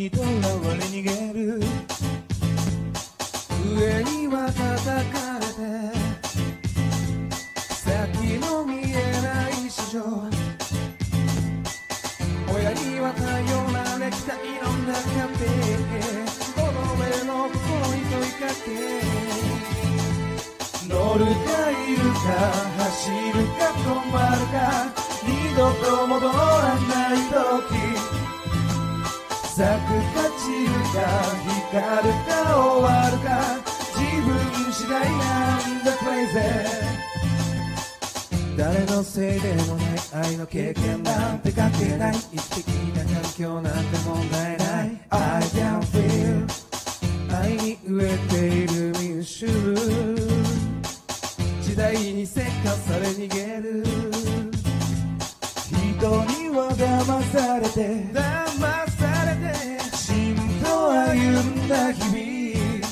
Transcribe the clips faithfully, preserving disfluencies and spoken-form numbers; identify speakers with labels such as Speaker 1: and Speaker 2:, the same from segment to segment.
Speaker 1: にとらわれ逃げる。上には叩かれて先の見えない市場。親には頼られきたいろんな家庭。この上の心に問いかけ。乗るかいるか走るか止まるか二度と戻らない時。咲くか散るか光るか終わるか自分次第なんだ Crazy。 誰のせいでもない愛の経験なんて関係ない。生きてきた環境なんて問題ない。 I can feel 愛に飢えている民衆。時代にせかされ逃げる。人には騙されて騙されて真と歩んだ日々。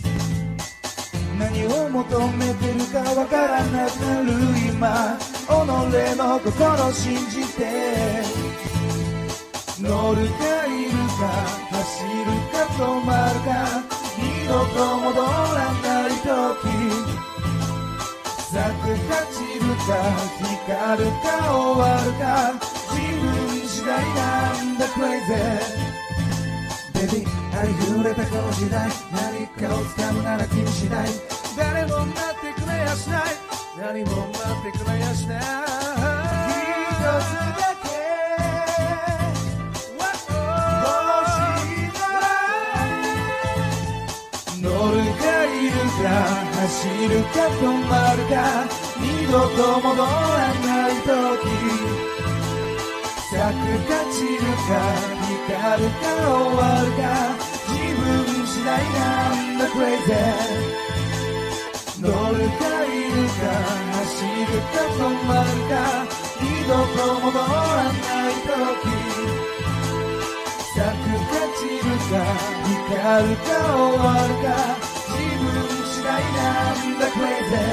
Speaker 1: 何を求めてるかわからなくなる今。己の心信じて乗るかいるか走るか止まるか二度と戻らない時。咲くか散るか光るか終わるか自分次第なんだ Crazy。 Baby ありふれたこの時代何かを掴むなら君次第。誰も待ってくれやしない何も待ってくれやしない。一つだけ欲しいなら乗るかいるか走るか止まるか二度と戻らない時。咲くか散るか光るか終わるか自分次第なんだ Crazy。 乗るかいるか走るか止まるか二度と戻らない時。咲くか散るか光るか終わるか自分次第なんだ Crazy。